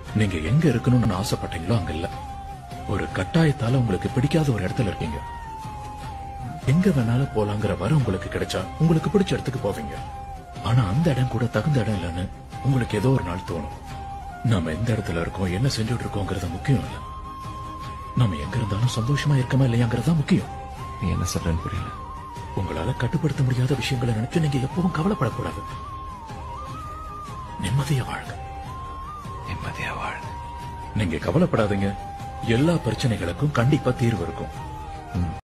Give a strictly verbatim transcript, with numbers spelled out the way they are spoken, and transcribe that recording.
நீங்க எங்க இருக்கணும்னு ஆசைப்பட்டீங்களோ அங்க இல்ல. ஒரு கட்டாயத்தால உங்களுக்கு பிடிக்காத ஒரு இடத்துல இருக்கீங்க. எங்க வேணாலும் போலாங்கிற வர உங்களுக்கு கிடைச்சா உங்களுக்கு பிடிச்ச இடத்துக்கு போவீங்க. ஆனா அந்த இடம் கூட தகுந்த இடம் இல்லைன்னு உங்களுக்கு ஏதோ ஒரு நாள் தோணும். நாம எந்த இடத்துல இருக்கோம், என்ன செஞ்சுட்டு இருக்கோங்கிறது முக்கியம் இல்ல. நாம எங்க இருந்தாலும் சந்தோஷமா இருக்கமா இல்லையாங்கிறதா முக்கியம். நீ என்ன சொல்றேன்னு புரியல. உங்களால கட்டுப்படுத்த முடியாத விஷயங்களை நினைச்சு நீங்க எப்பவும் கவலைப்படக்கூடாது. நிம்மதியா வாழுங்க. நிம்மதியா வாழ. நீங்க கவலைப்படாதீங்க. எல்லா பிரச்சனைகளுக்கும் கண்டிப்பா தீர்வு இருக்கும்.